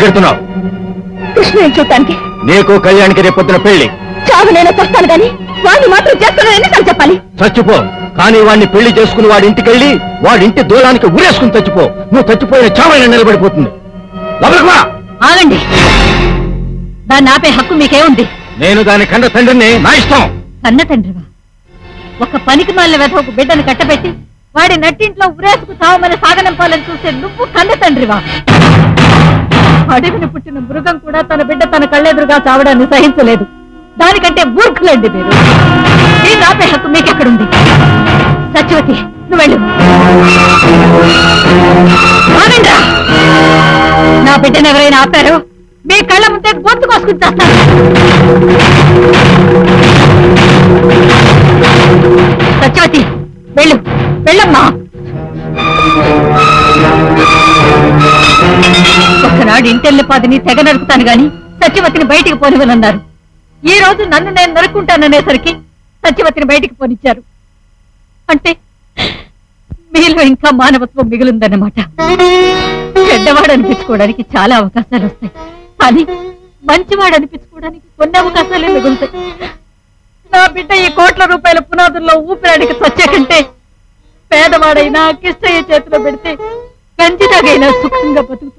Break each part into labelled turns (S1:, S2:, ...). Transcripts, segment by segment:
S1: వెళ్తున్నావు?
S2: కృష్ణని చూడటానికి.
S1: నీకు కళ్యాణ్కి రేపొద్దున పెళ్లి.
S2: చావు నేను చస్తాను గాని వాడిని మాత్రం చేస్తాను ఎన్నిసార్లు చెప్పాలి?
S1: చచ్చిపో, కానీ వాడిని పెళ్లి చేసుకుని వాడి ఇంటికి వెళ్ళి వాడింటి దూరానికి ఊరేసుకుని చచ్చిపో. నువ్వు చచ్చిపోయిన చావైనా నిలబడిపోతుంది.
S2: ఆగండి, దాన్ని ఆపే హక్కు మీకేముంది?
S1: నేను దాని కన్న తండ్రిని, నా ఇష్టం.
S2: కన్న తండ్రివా? ఒక పనికి మాలిన వెధవకు బిడ్డను కట్టబెట్టి వాడి నట్టింట్లో ఉరేసుకు చావమని సాగనంపాలని చూసే నువ్వు కన్న తండ్రివా? అడవిని పుట్టిన మృగం కూడా తన బిడ్డ తన కళ్ళెదురుగా చావడాన్ని సహించలేదు. దానికంటే మూర్ఖులండి మీరు. నేను ఆపే హక్కు మీకెక్కడుంది? సత్యవతి, నువ్వు వెళ్ళు. నా బిడ్డను ఎవరైనా ఆపారో మీ కళ్ళ ముందే గొంతు కోసుకుని చేస్తాను. సత్యవతి, వెళ్ళు, వెళ్ళమ్మా. ఒకనాడు ఇంటెల్లి పాదిని తెగ నరుకుతాను గాని సత్యవతిని బయటికి పోనివ్వనన్నారు. ఈ రోజు నన్ను నేను నరుక్కుంటాననేసరికి సత్యవతిని బయటికి పోనిచ్చారు. అంటే మీలో ఇంకా మానవత్వం మిగులుందన్నమాట. చెడ్డవాడు అనిపించుకోవడానికి చాలా అవకాశాలు వస్తాయి, కానీ మంచివాడు అనిపించుకోవడానికి కొన్ని అవకాశాలే మిగులుతాయి. నా బిడ్డ ఈ కోట్ల రూపాయల పునాదుల్లో ఊపిరాడికి చచ్చే కంటే పేదవాడైనా కిష్టయ్య చేతిలో పెడితే గంజిదాగైనా సుఖంగా బతుకుతుంది.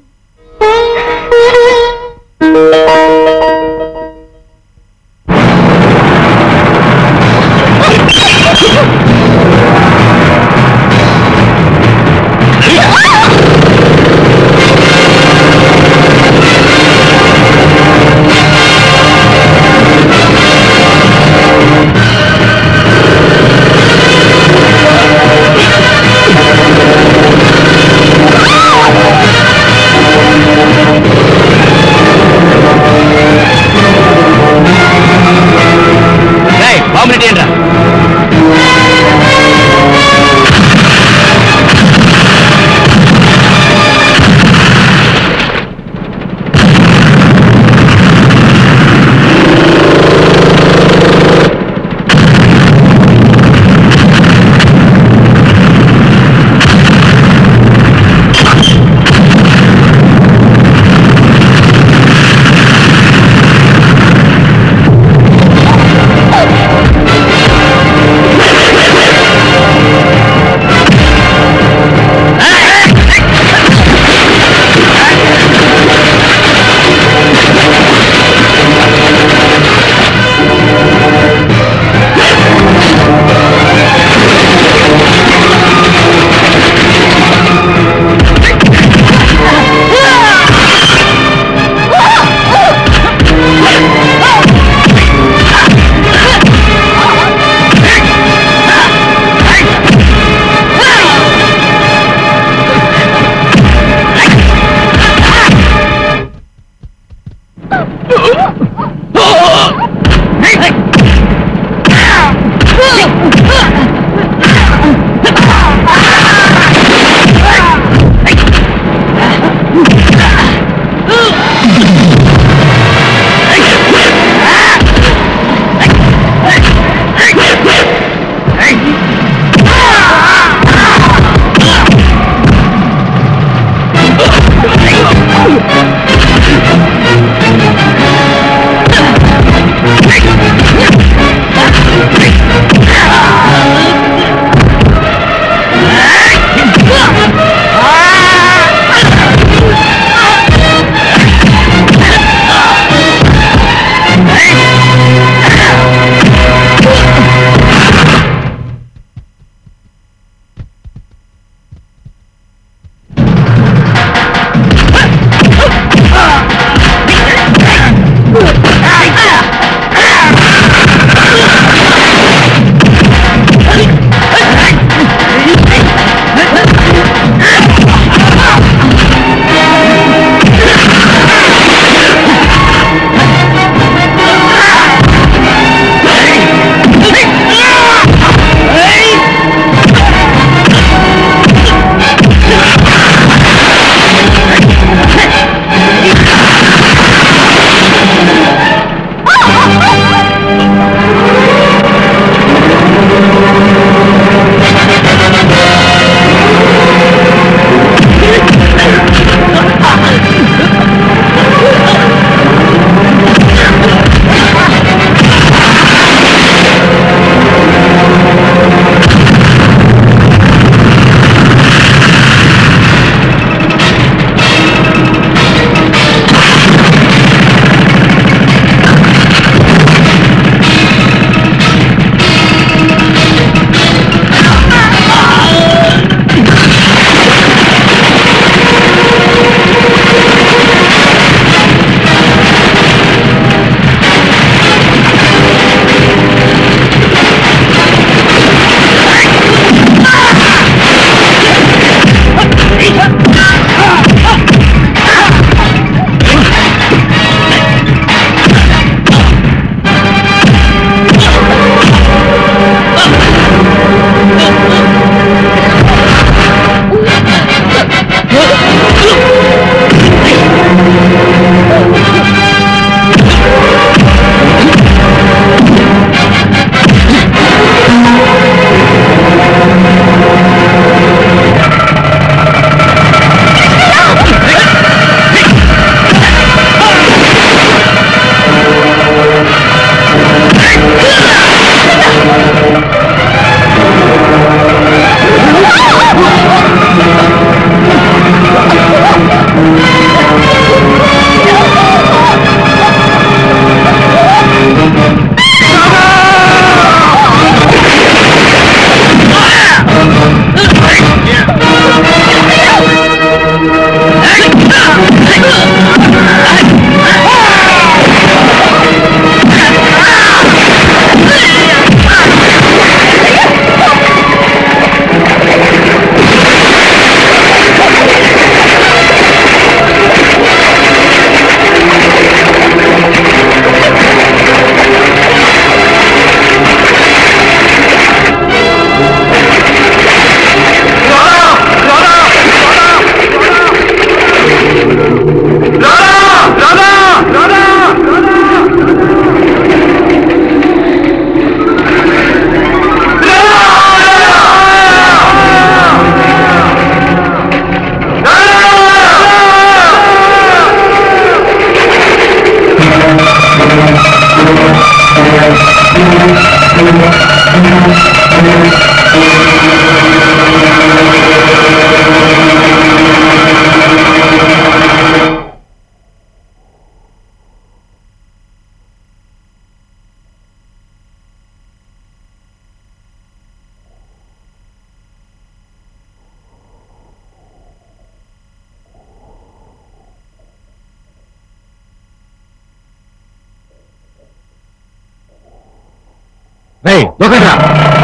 S1: రేయ్ దూకండ్రా.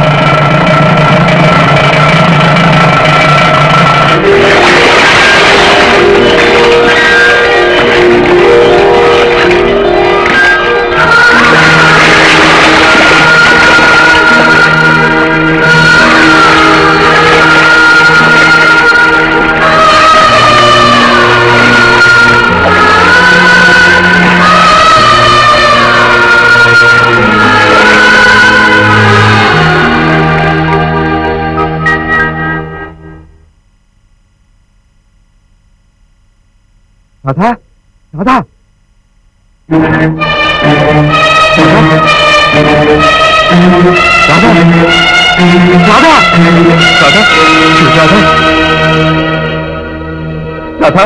S1: రాధా రాధా రాధా రాధా రాధా రాధా రాధా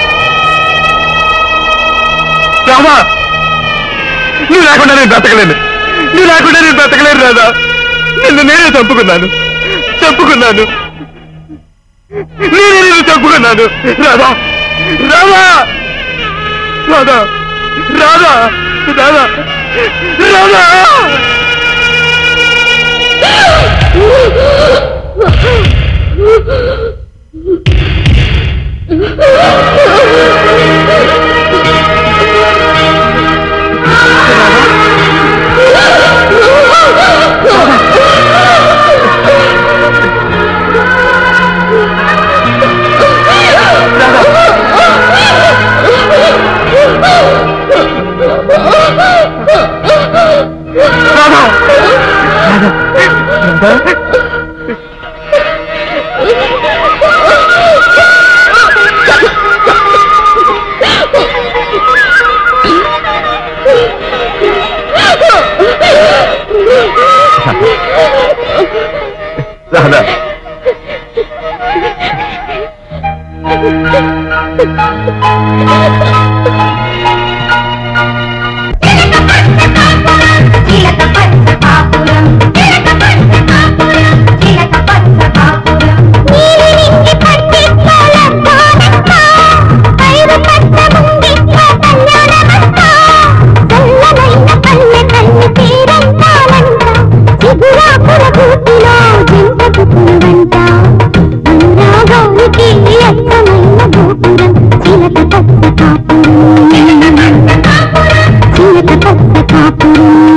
S1: రాధా నువ్వు లేకుండా నేను బ్రతకలేను. నువ్వు లేకుండా నేను బ్రతకలేను రాధా. నిన్ను నేనే చంపుకున్నాను నేనే నిన్ను చంపుకున్నాను రాధా రాధా రాధా రాధా రాధా రాధా రాధా
S3: చిలక పచ్చ కాపురం